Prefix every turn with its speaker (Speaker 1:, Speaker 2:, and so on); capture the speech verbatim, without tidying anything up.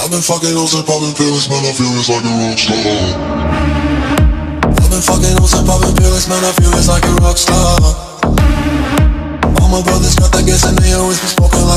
Speaker 1: I've been fucking hoes and popping pills, man, I feel it's like a rock star. I've been fucking hoes and popping pills, man, I feel it's like a rock star. All my brothers got that gas and they always be smoking